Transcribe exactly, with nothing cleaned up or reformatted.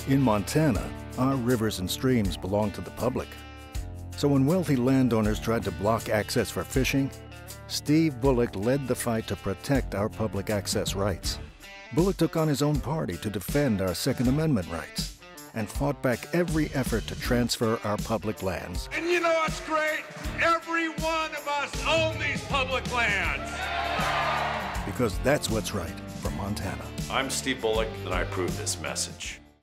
In Montana, our rivers and streams belong to the public. So when wealthy landowners tried to block access for fishing, Steve Bullock led the fight to protect our public access rights. Bullock took on his own party to defend our Second Amendment rights and fought back every effort to transfer our public lands. And you know what's great? Every one of us own these public lands. Because that's what's right for Montana. I'm Steve Bullock, and I approve this message.